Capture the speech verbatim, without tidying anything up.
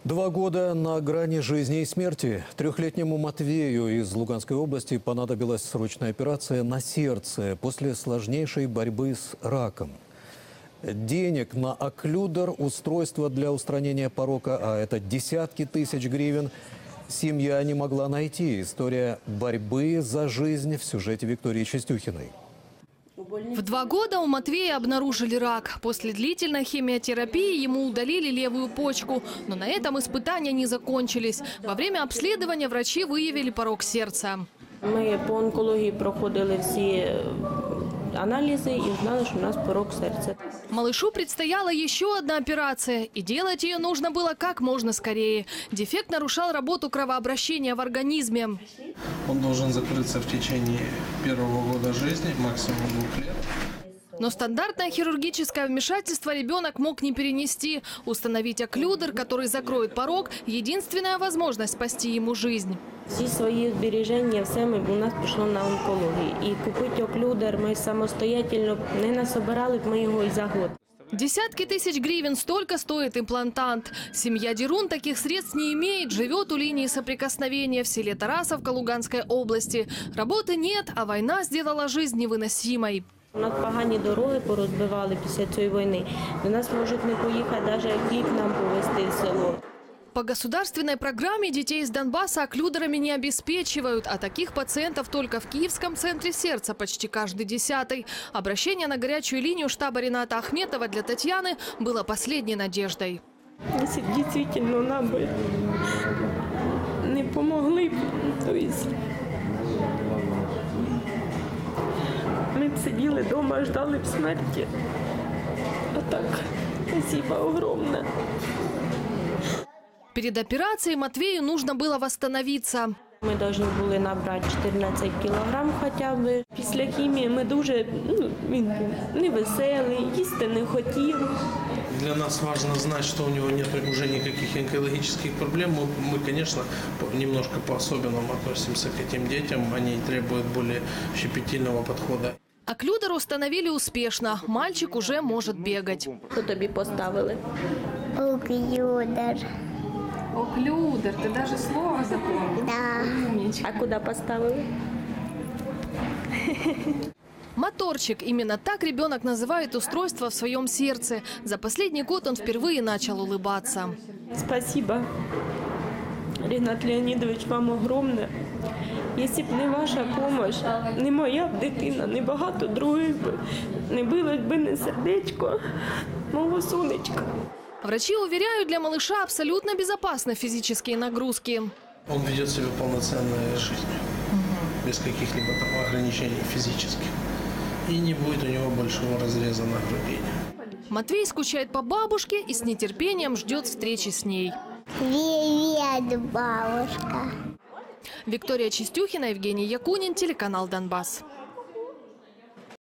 Два года на грани жизни и смерти. Трехлетнему Матвею из Луганской области понадобилась срочная операция на сердце после сложнейшей борьбы с раком. Денег на окклюдер, устройство для устранения порока, а это десятки тысяч гривен, семья не могла найти. История борьбы за жизнь в сюжете Виктории Чистюхиной. В два года у Матвея обнаружили рак. После длительной химиотерапии ему удалили левую почку. Но на этом испытания не закончились. Во время обследования врачи выявили порок сердца. Мы по онкологии проходили все анализы и узнали, что у нас порок сердца. Малышу предстояла еще одна операция. И делать ее нужно было как можно скорее. Дефект нарушал работу кровообращения в организме. Он должен закрыться в течение первого года жизни, максимум двух лет. Но стандартное хирургическое вмешательство ребенок мог не перенести. Установить окклюдер, который закроет порок – единственная возможность спасти ему жизнь. Всі свої збереження, все ми, у нас пішло на онкологію. І купити окклюдер ми самостоятельно не насобирали, ми його і за год. Десятки тысяч гривен – столько стоит имплантант. Семья Дерун таких средств не имеет, живет у линии соприкосновения в селе Тарасовка Луганской области. Работы нет, а война сделала жизнь невыносимой. У нас погані дороги порозбивали після цієї війни. До нас можуть не поїхати, навіть хліб нам повезти в село. По государственной программе детей из Донбасса окклюдерами не обеспечивают, а таких пациентов только в Киевском центре сердца почти каждый десятый. Обращение на горячую линию штаба Рената Ахметова для Татьяны было последней надеждой. Если бы действительно нам бы не помогли, то есть мы бы сидели дома, ждали б смерти. А так, спасибо огромное. Перед операцией Матвею нужно было восстановиться. Ми повинні були набрати чотирнадцять кілограм хоча б. Після хімії ми дуже, ну, він був невеселий, їсти не хотів. Для нас важно знать, что у него нет уже никаких онкологических проблем. Мы, мы, конечно, немножко по-особенному относимся к этим детям. Они требуют более щепетильного подхода. Окклюдер установили успешно. Мальчик уже может бегать. Що тобі поставили? Окклюдер. Окклюдер, ты даже слово запомнил? Да. А куди поставили? Моторчик. Именно так ребенок называет устройство в своем сердце. За последний год он впервые начал улыбаться. Спасибо, Ренат Леонидович, вам огромне. Якщо б не ваша допомога, не моя б дитина, не багато других би, не билось би не сердечко мого сонечка. Врачи уверяют, для малыша абсолютно безопасны физические нагрузки. Он ведет себя полноценной жизнью, без каких-либо там ограничений физических. И не будет у него большого разреза на груди. Матвей скучает по бабушке и с нетерпением ждет встречи с ней. Привет, бабушка. Виктория Чистюхина, Евгений Якунин, телеканал «Донбасс».